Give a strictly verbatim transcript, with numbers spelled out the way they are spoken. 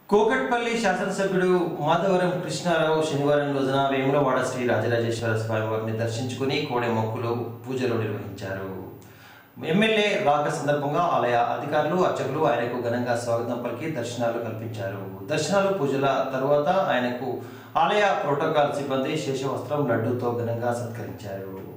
కోకట్పల్లి శాసనసభ్యుడు మాధవరం కృష్ణారావు శనివారం రోజున వేములవాడ శ్రీ రాజరాజేశ్వర స్వామి వారిని దర్శించుకుని కోడె మొక్కులు పూజలు నిర్వహించారు. ఎమ్మెల్యే రాక సందర్భంగా ఆలయ అధికారులు అర్చకులు ఆయనకు ఘనంగా స్వాగతం పలికి దర్శనాలు కల్పించారు. దర్శనాలు పూజల తరువాత ఆయనకు ఆలయ ప్రోటోకాల్ సిబ్బంది శేషవస్త్రం లడ్డూతో ఘనంగా సత్కరించారు.